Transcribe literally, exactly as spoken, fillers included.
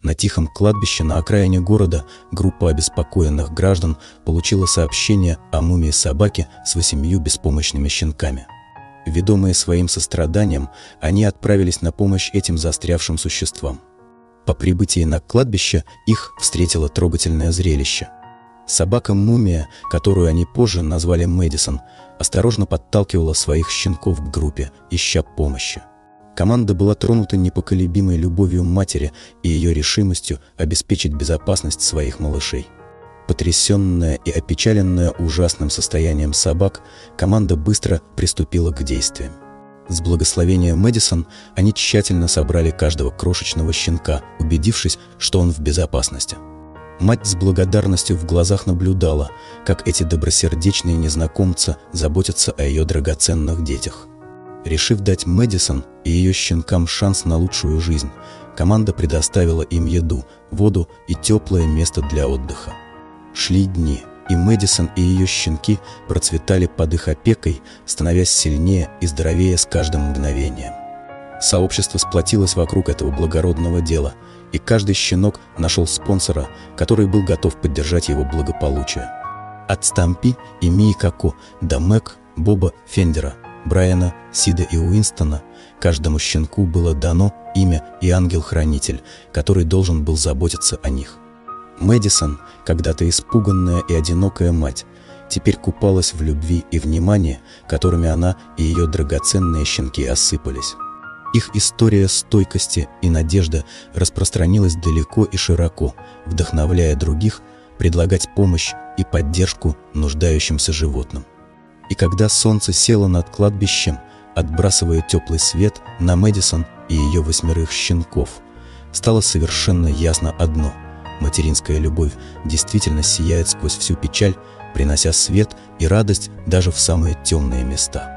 На тихом кладбище на окраине города группа обеспокоенных граждан получила сообщение о мумии собаки с восемью беспомощными щенками. Ведомые своим состраданием, они отправились на помощь этим застрявшим существам. По прибытии на кладбище их встретило трогательное зрелище. Собака-мумия, которую они позже назвали Мэдисон, осторожно подталкивала своих щенков к группе, ища помощи. Команда была тронута непоколебимой любовью матери и ее решимостью обеспечить безопасность своих малышей. Потрясенная и опечаленная ужасным состоянием собак, команда быстро приступила к действиям. С благословения Мэдисон они тщательно собрали каждого крошечного щенка, убедившись, что он в безопасности. Мать с благодарностью в глазах наблюдала, как эти добросердечные незнакомцы заботятся о ее драгоценных детях. Решив дать Мэдисон и ее щенкам шанс на лучшую жизнь, команда предоставила им еду, воду и теплое место для отдыха. Шли дни, и Мэдисон и ее щенки процветали под их опекой, становясь сильнее и здоровее с каждым мгновением. Сообщество сплотилось вокруг этого благородного дела, и каждый щенок нашел спонсора, который был готов поддержать его благополучие. От Стампи и Мии Како до Мэг, Боба Фендера, Брайана, Сида и Уинстона каждому щенку было дано имя и ангел-хранитель, который должен был заботиться о них. Мэдисон, когда-то испуганная и одинокая мать, теперь купалась в любви и внимании, которыми она и ее драгоценные щенки осыпались. Их история стойкости и надежды распространилась далеко и широко, вдохновляя других предлагать помощь и поддержку нуждающимся животным. И когда солнце село над кладбищем, отбрасывая теплый свет на Мэдисон и ее восьмерых щенков, стало совершенно ясно одно: материнская любовь действительно сияет сквозь всю печаль, принося свет и радость даже в самые темные места.